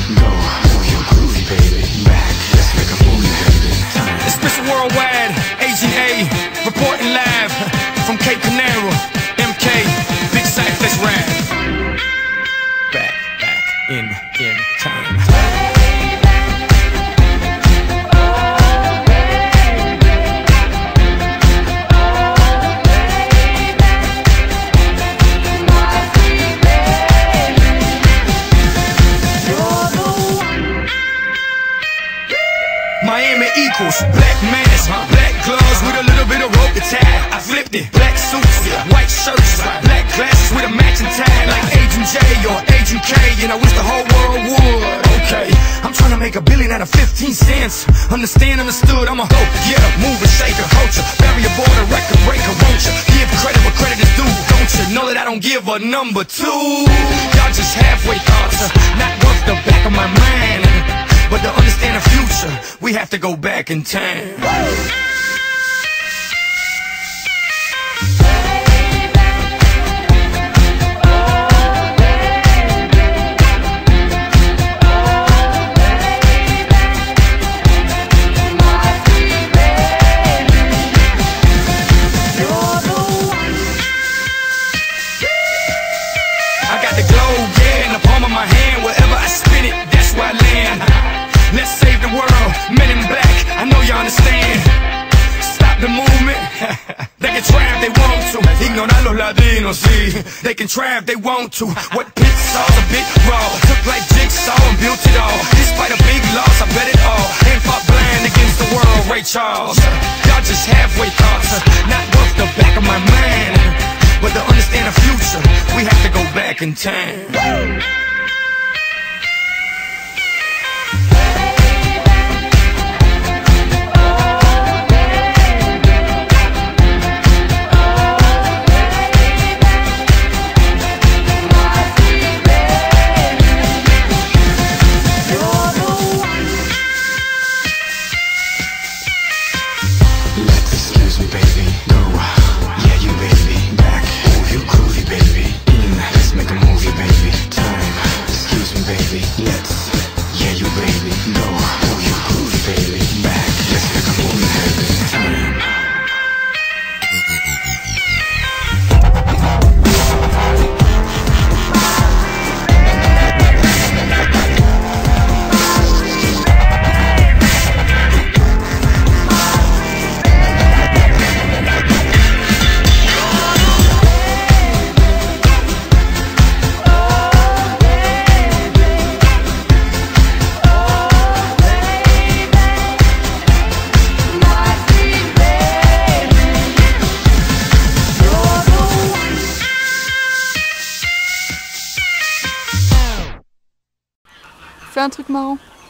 Go, move your groovy baby. Back, let's make a movie baby. It's Mr. Worldwide, Agent A, reporting live from Cape Canaveral. MK, Big Sack, let's ride. Back in time. Miami equals black mask, black gloves with a little bit of rope to tie. I flipped it, black suits, white shirts, black glasses with a matching tie, like Agent J or Agent K, and I wish the whole world would. Okay, I'm trying to make $1 billion out of 15 cents. Understand, understood, I'm a hoe, yeah, mover, shaker, culture, barrier border, record breaker, won't you? Give credit where credit is due, don't you? Know that I don't give a number two. Y'all just halfway thoughts, not worth the back of my mind. But to understand the future, we have to go back in time. I got the globe, yeah, in the palm of my hand. Wherever I spin it, that's where I land. Let's save the world, men in black, I know you understand. Stop the movement. They can try if they want to. Ignorar los latinos, sí. They can try if they want to. What pit saw's a bit raw. Took like jigsaw and built it all. Despite a big loss, I bet it all. And fought blind against the world, Ray Charles. Y'all just halfway thoughts, not worth the back of my mind. But to understand the future, we have to go back in time. Excuse me, baby. Go, yeah, you baby. Back, move your groovy baby. In, let's make a movie baby. Time, excuse me, baby. Let's, yeah, you baby. Go, move your groovy baby. Back, let's make a movie baby. Time. Fais un truc marrant.